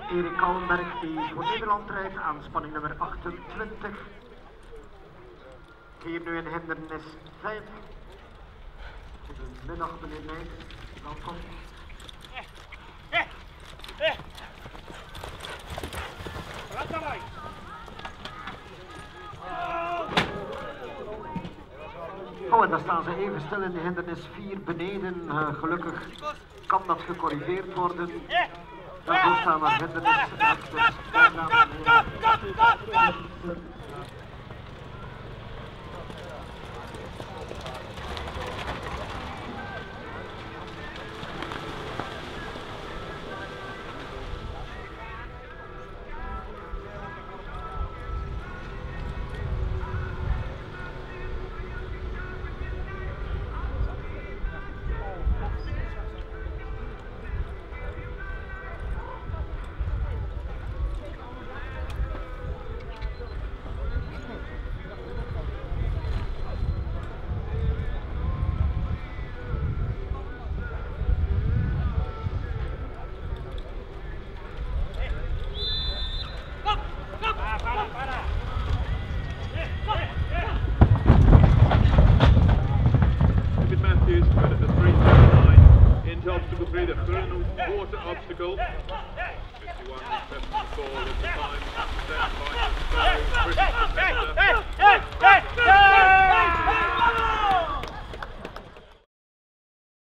Erik Kallenberg die voor Nederland rijdt aan spanning nummer 28. Hier nu in hindernis 5. Goedemiddag meneer Nijs, welkom. Oh, en daar staan ze even stil in de hindernis 4 beneden. Gelukkig kan dat gecorrigeerd worden. Daarvoor staan er hindernis achter. Obstacle 51.74 at the time.